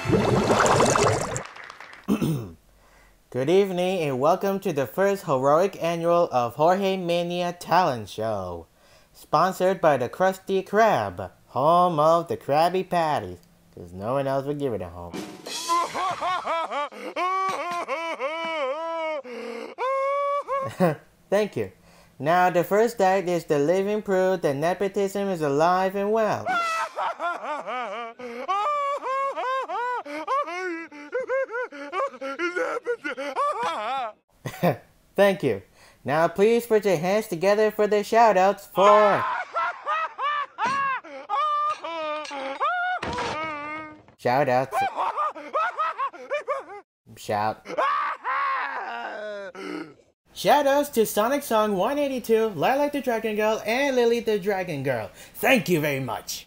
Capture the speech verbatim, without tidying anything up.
Good evening and welcome to the first heroic annual of Jorge Mania Talent Show. Sponsored by the Krusty Krab, home of the Krabby Patties, because no one else would give it a home. Thank you. Now the first act is the living proof that nepotism is alive and well. Thank you. Now please put your hands together for the shoutouts for... Shoutouts. Shout. Shoutouts to Sonic Song one eighty-two, Lilac the Dragon Girl, and Lily the Dragon Girl. Thank you very much.